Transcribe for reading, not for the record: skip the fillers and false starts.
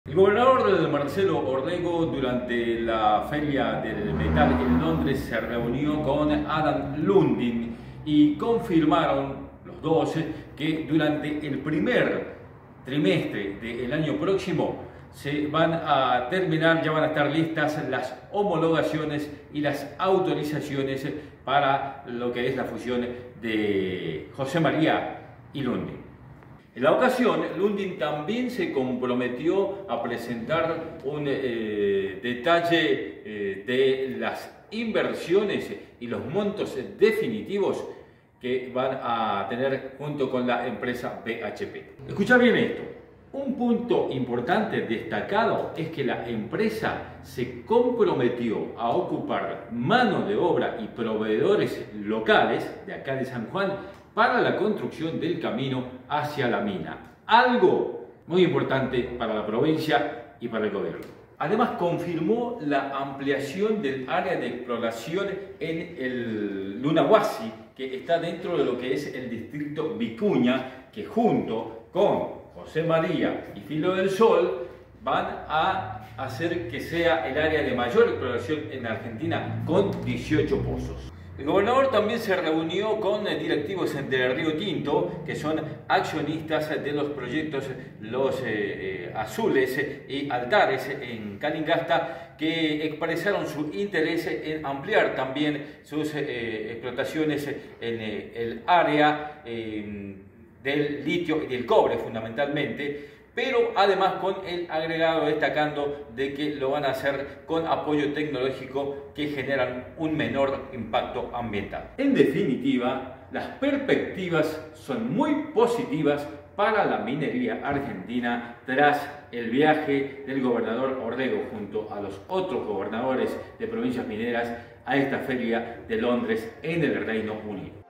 El gobernador Marcelo Orrego durante la Feria del Metal en Londres se reunió con Adam Lundin y confirmaron los dos que durante el primer trimestre del año próximo se van a terminar, ya van a estar listas las homologaciones y las autorizaciones para lo que es la fusión de José María y Lundin. En la ocasión, Lundin también se comprometió a presentar un detalle de las inversiones y los montos definitivos que van a tener junto con la empresa BHP. Escucha bien esto. Un punto importante destacado es que la empresa se comprometió a ocupar mano de obra y proveedores locales de acá de San Juan para la construcción del camino hacia la mina. Algo muy importante para la provincia y para el gobierno. Además confirmó la ampliación del área de exploración en el Lunahuasi, que está dentro de lo que es el distrito Vicuña, que junto con José María y Filo del Sol van a hacer que sea el área de mayor exploración en Argentina con 18 pozos. El gobernador también se reunió con directivos de Río Tinto, que son accionistas de los proyectos Los Azules y Altares en Calingasta, que expresaron su interés en ampliar también sus explotaciones en el área del litio y del cobre fundamentalmente, pero además con el agregado destacando de que lo van a hacer con apoyo tecnológico que generan un menor impacto ambiental. En definitiva, las perspectivas son muy positivas para la minería argentina tras el viaje del gobernador Orrego junto a los otros gobernadores de provincias mineras a esta feria de Londres en el Reino Unido.